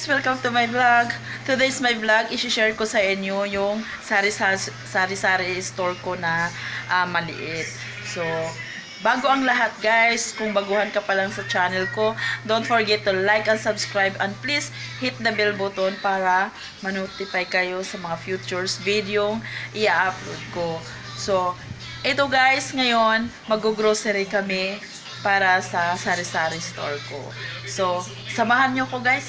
Welcome to my vlog. Today's my vlog, i-share ko sa inyo yung sari-sari store ko na maliit. So, bago ang lahat guys, kung baguhan ka pa lang sa channel ko, don't forget to like and subscribe and please hit the bell button para ma-notify kayo sa mga futures video i-upload ko. So, ito guys, ngayon mag-grocery kami para sa sari-sari store ko. So, samahan nyo ko guys.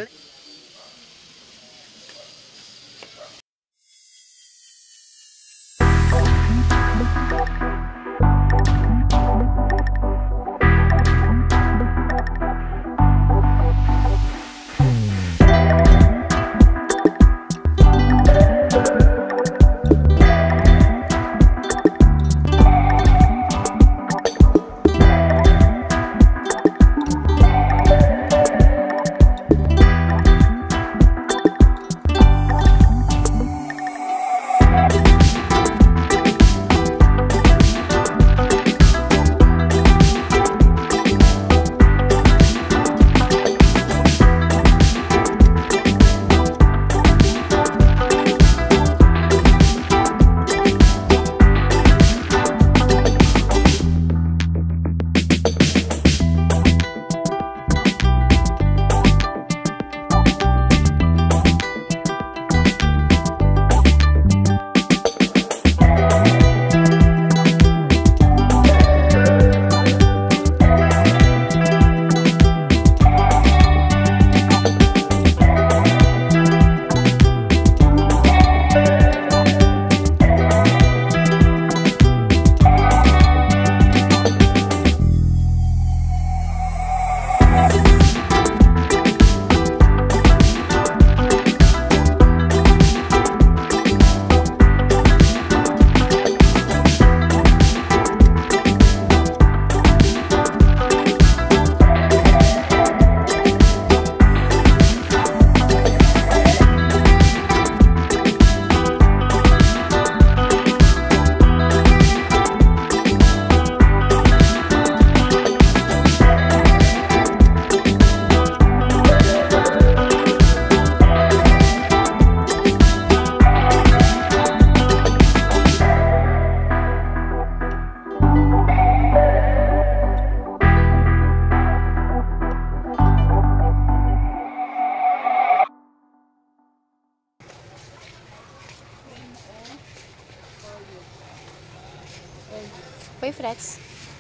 May frets?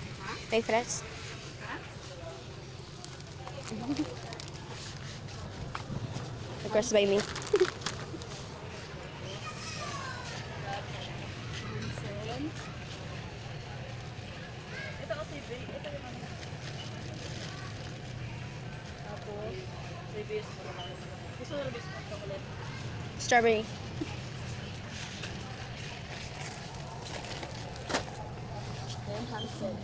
May frets? Request by me. Ito kasi, ito yung ano. Tapos, ribis. Gusto na ribis ng chocolate. Strawberry. Hansel.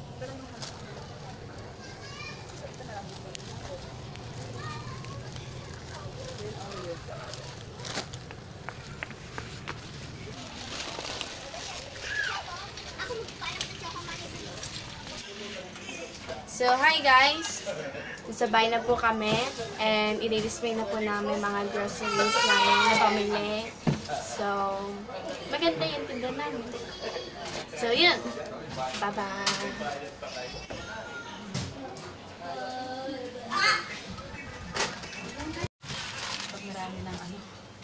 So, hi guys! Sabay na po kami and i-display na po namin mga groceries namin na pamili. So, maganda yung tindahan namin. So, yun! Bye-bye! Pag marami ng ano.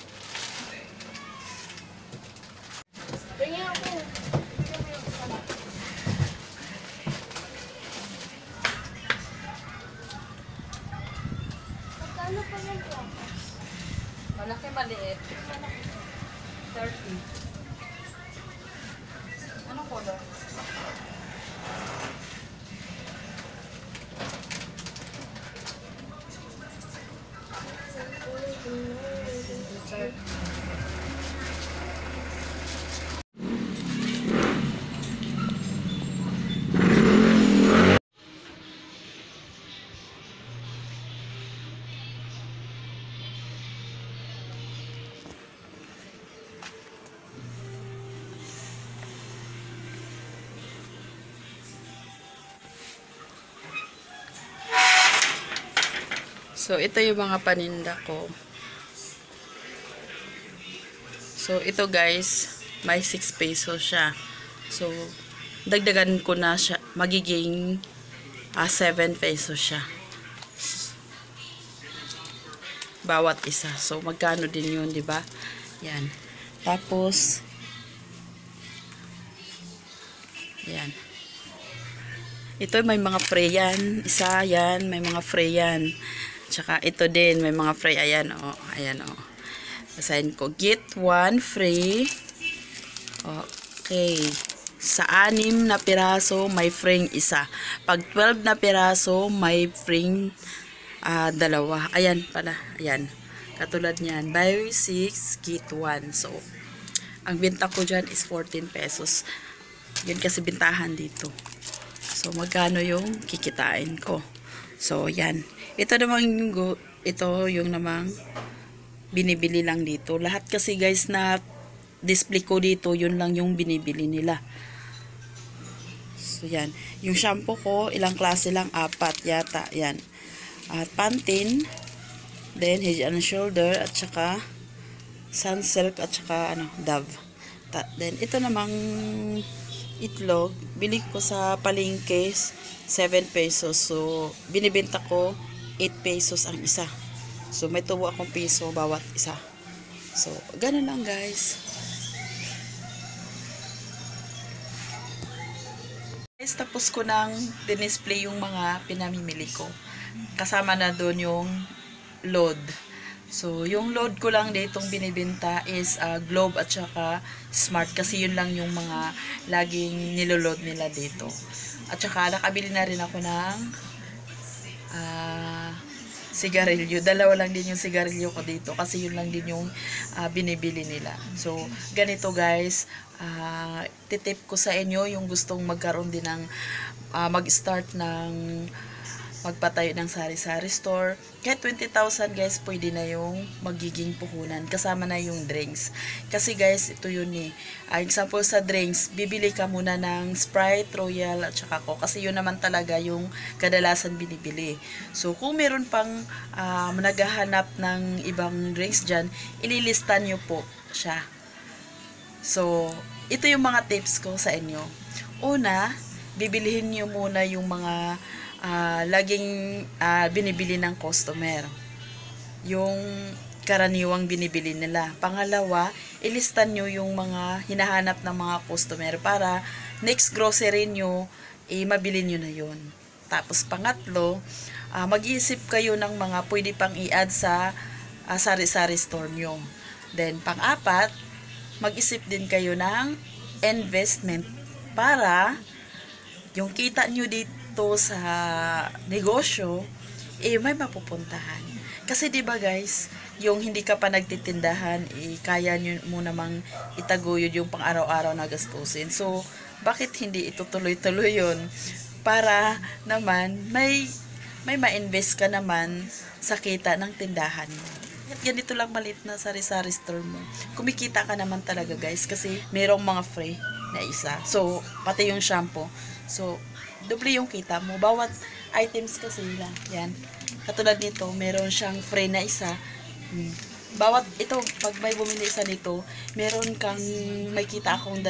Bring ako! Magkano pa yung platos? Malaki maliit. 30. Anong color? So, ito yung mga paninda ko. So, ito guys, may 6 pesos siya. So, dagdagan ko na siya. Magiging 7 pesos siya. Bawat isa. So, magkano din yun, di ba? Yan. Tapos, yan. Ito may mga fray yan. Isa yan, may mga fray yan. Tsaka ito din, may mga fray. Ayan, o. Ayan, o. Basahin ko. Get 1 free. Okay. Sa 6 na piraso, may free isa. Pag 12 na piraso, may free 2. Ayan pala. Ayan. Katulad niyan. Buy 6, get 1. So, ang binta ko dyan is 14 pesos. Yun kasi bintahan dito. So, magkano yung kikitain ko. So, yan. Ito yung namang binibili lang dito. Lahat kasi guys na display ko dito, yun lang yung binibili nila. So, yan. Yung shampoo ko, ilang klase lang? 4 yata. Yan. At Pantene, then Head and Shoulder, at saka Sunsilk, at saka Dove. Then, ito namang itlog, bili ko sa palengke 7 pesos. So, binibenta ko 8 pesos ang isa. So, may tubo akong piso bawat isa. So, ganun lang guys. Guys, tapos ko nang dinisplay yung mga pinamimili ko. Kasama na doon yung load. So, yung load ko lang ditong binibenta is Globe at saka Smart. Kasi yun lang yung mga laging niloload nila dito. At saka nakabili na rin ako ng sigarilyo. Dalawa lang din yung sigarilyo ko dito. Kasi yun lang din yung binibili nila. So, ganito guys. Titip ko sa inyo yung gustong magkaroon din ng mag-start ng magpatayo ng sari-sari store. Kahit 20,000 guys, pwede na yung magiging puhunan. Kasama na yung drinks. Kasi guys, ito yun eh. Example sa drinks, bibili ka muna ng Sprite, Royal, at saka Coke. Kasi yun naman talaga yung kadalasan binibili. So, kung meron pang naghahanap ng ibang drinks dyan, ililistan nyo po siya. So, ito yung mga tips ko sa inyo. Una, bibilihin nyo muna yung mga laging binibili ng customer. Yung karaniwang binibili nila. Pangalawa, ilistan nyo yung mga hinahanap ng mga customer para next grocery nyo, mabili nyo na yun. Tapos pangatlo, mag-iisip kayo ng mga pwede pang i-add sa sari-sari store nyo. Then pang-apat, mag-isip din kayo ng investment para yung kita nyo dito sa negosyo, may mapupuntahan. Kasi 'di ba guys, yung hindi ka pa nagtitindahan, kaya nyo mo namang itaguyod yung pang-araw-araw na gastusin. So, bakit hindi itutuloy-tuloy yun? Para naman, may ma-invest ka naman sa kita ng tindahan mo. At ganito lang maliit na sari-sari store mo. Kumikita ka naman talaga guys, kasi merong mga free na isa. So, pati yung shampoo. So, doble yung kita mo. Bawat items kasi lang. Yan. Katulad nito, meron siyang free na isa. Bawat, ito, pag may bumili isa nito, meron kang, may kita akong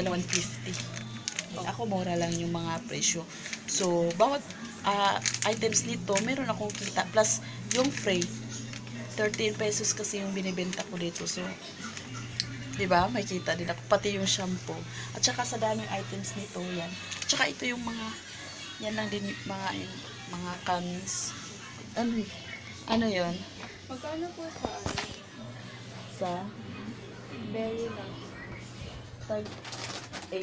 250. Ako, mura lang yung mga presyo. So, bawat items nito, meron akong kita. Plus, yung free, 13 pesos kasi yung binibenta ko dito. So, diba? May kita din ako. Pati yung shampoo. At saka sa daming items nito, yan. At saka ito yung mga, yan lang din mga cans. Ano yun? Magkano po sa Sa? berry lang? Tag 8.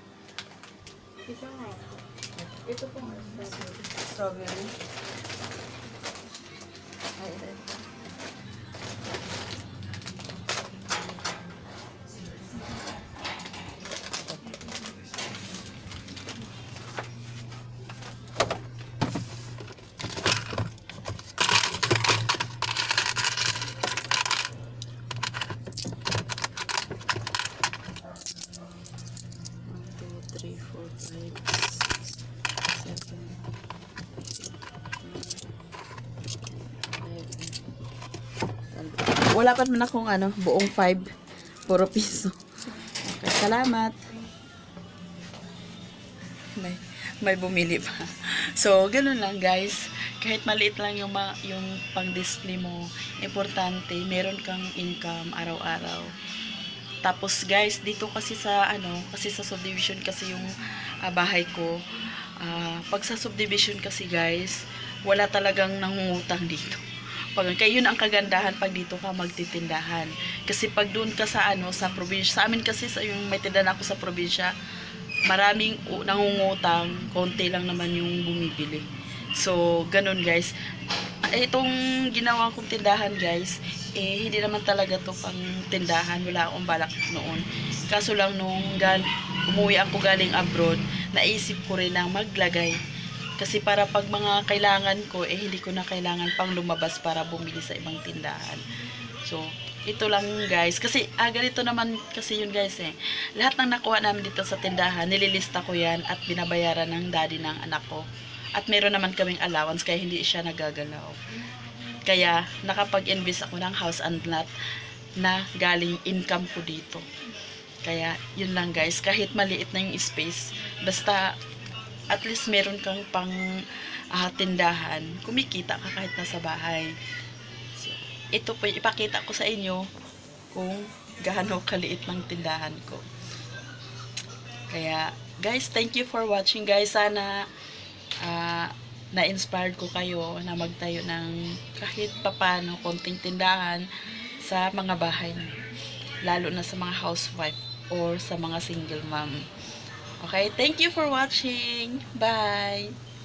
Isa nga. Ito po nga. Strawberry. Ay, ito. wala pa naman akong ano, buong 5. Puro piso. Okay, salamat. May bumili pa. So, ganun lang guys. Kahit maliit lang yung pang-display mo, importante, meron kang income araw-araw. Tapos guys, dito kasi sa kasi sa subdivision kasi yung bahay ko. Pag sa subdivision kasi guys, wala talagang nangungutang dito. Kaya yun ang kagandahan pag dito ka magtitindahan. Kasi pag doon ka sa sa probinsya, sa amin kasi yung may tindahan ako sa probinsya, maraming nangungutang, konti lang naman yung bumibili. So, ganun guys. Itong ginawa kong tindahan guys, hindi naman talaga to pang tindahan. Wala akong balak noon. Kaso lang nung umuwi ako galing abroad, naisip ko rin na maglagay. Kasi para pag mga kailangan ko, hindi ko na kailangan pang lumabas para bumili sa ibang tindahan. So, ito lang guys. Kasi, ganito naman kasi yun guys Lahat ng nakuha namin dito sa tindahan, nililista ko yan at binabayaran ng daddy ng anak ko. At meron naman kaming allowance kaya hindi siya nagagalaw. Kaya, nakapag-invest ako ng house and lot na galing income ko dito. Kaya, yun lang guys. Kahit maliit na yung space, basta at least meron kang pang tindahan, kumikita ka kahit nasa bahay. So, ito po, ipakita ko sa inyo kung gaano kaliit ng tindahan ko. Kaya, guys, thank you for watching guys. Sana na-inspired ko kayo na magtayo ng kahit papano konting tindahan sa mga bahay niyo. Lalo na sa mga housewife or sa mga single mom. Okay, thank you for watching. Bye!